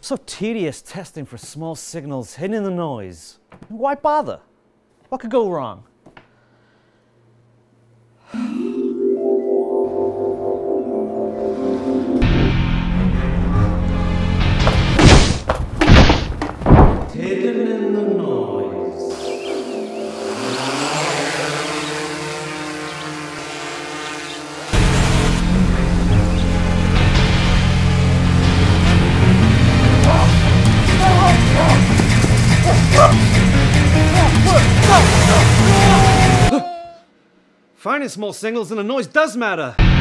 So tedious testing for small signals hidden in the noise. Why bother? What could go wrong? Hidden in the noise. Finding small signals in the noise does matter.